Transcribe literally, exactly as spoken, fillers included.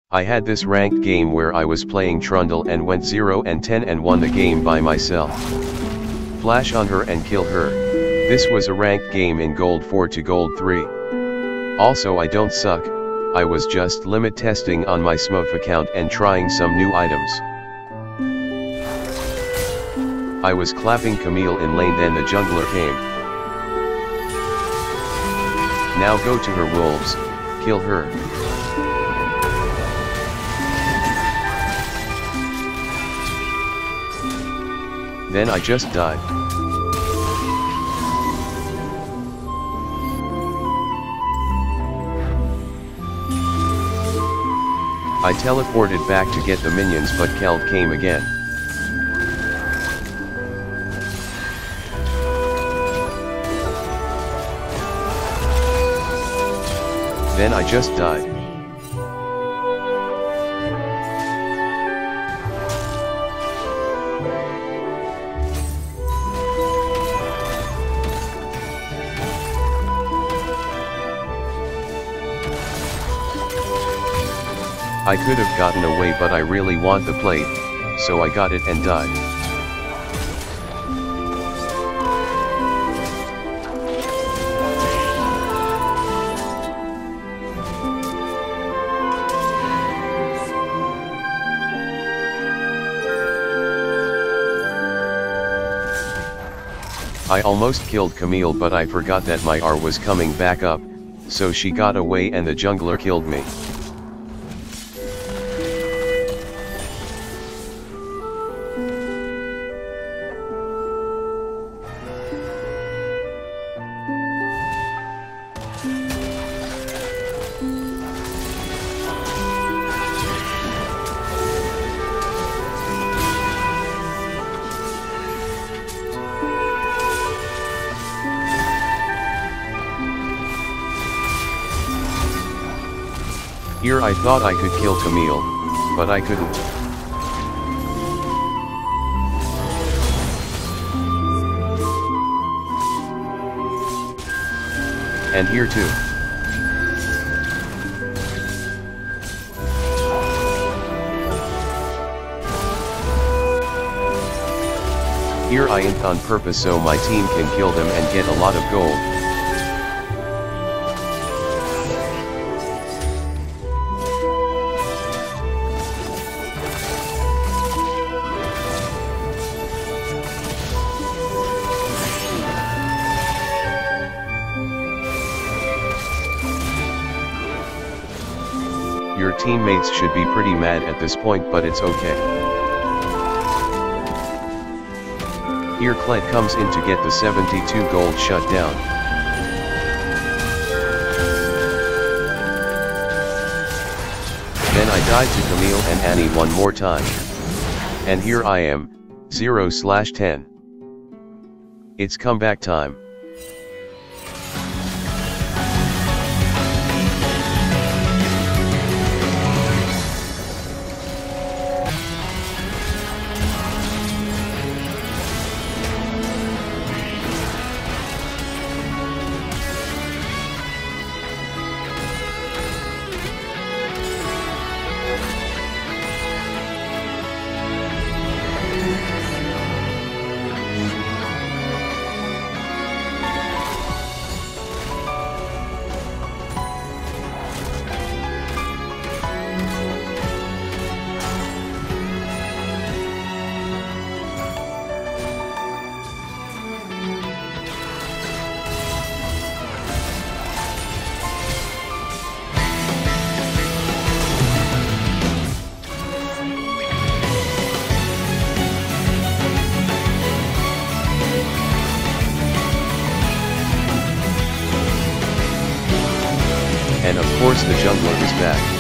I had this ranked game where I was playing Trundle and went zero and ten and won the game by myself. Flash on her and kill her. This was a ranked game in Gold four to Gold three. Also, I don't suck, I was just limit testing on my Smurf account and trying some new items. I was clapping Camille in lane, then the jungler came. Now go to her wolves, kill her. Then I just died. I teleported back to get the minions, but Keld came again. Then I just died. I could have gotten away, but I really want the plate, so I got it and died. I almost killed Camille, but I forgot that my R was coming back up, so she got away and the jungler killed me. Here I thought I could kill Camille, but I couldn't. And here too. Here I int on purpose so my team can kill them and get a lot of gold. Your teammates should be pretty mad at this point, but it's okay. Here Kled comes in to get the seventy-two gold shut down. Then I died to Camille and Annie one more time. And here I am, zero slash ten. It's comeback time. And of course the jungler is back.